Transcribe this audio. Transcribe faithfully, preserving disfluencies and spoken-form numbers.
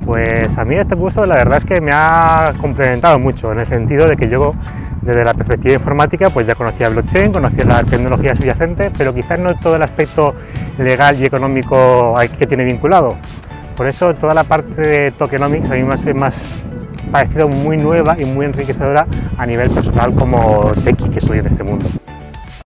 Pues a mí este curso la verdad es que me ha complementado mucho, en el sentido de que yo desde la perspectiva informática pues ya conocía blockchain, conocía la tecnología subyacente, pero quizás no todo el aspecto legal y económico que tiene vinculado. Por eso toda la parte de tokenomics a mí me ha más parecido muy nueva y muy enriquecedora a nivel personal como techie que soy en este mundo.